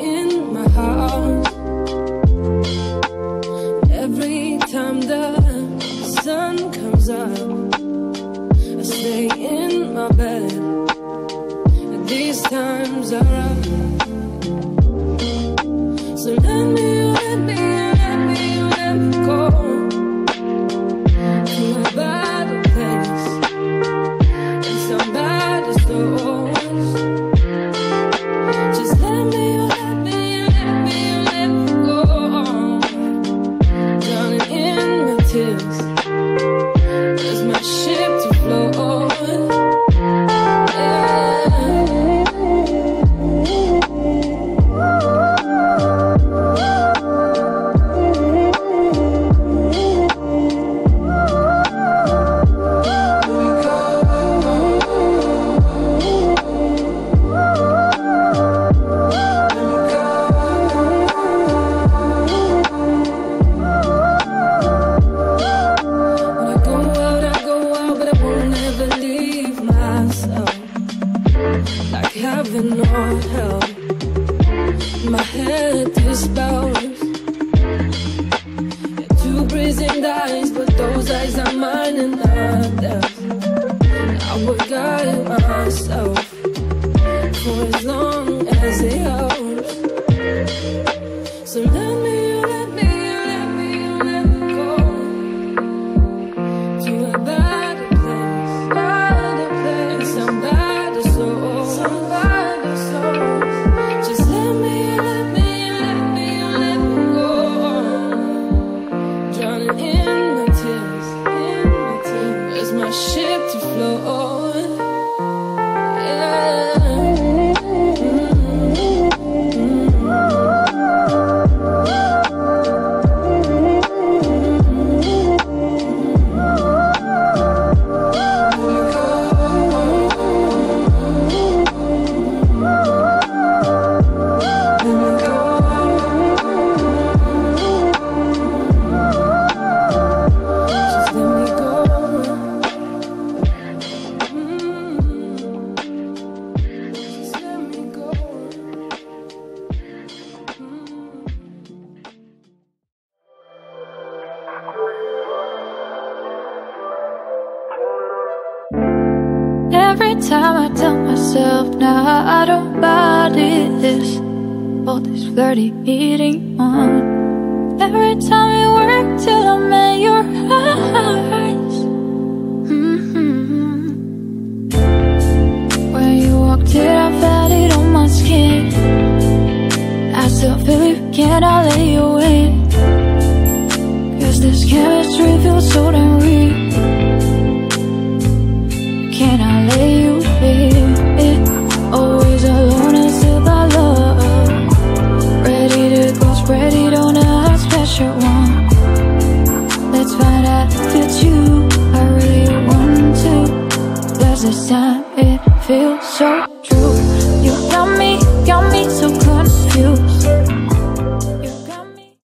in my house. Every time the sun comes up, I stay in my bed. And these times are rough. So let me go to a better place and some better stores. Just let me go, drowning in my tears as my ship to float. Heaven or hell, my head dispels. Two breathing eyes, but those eyes are mine and not theirs. I would guide myself for as long as it helps. So let me go to a better place, and some better soul. Just let me go, drowning in my tears as my ship to float. Every time I tell myself now I don't buy this, all this flirty eating on. Every time we work till I'm in your eyes. When you walked in I felt it on my skin. I still feel it, can I let you in? Cause this chemistry feels so damn real. Can I let you feel it? Always alone until I love. Ready to go, spread it on a special one. Let's find out if it's you I really want to. Cause this time it feels so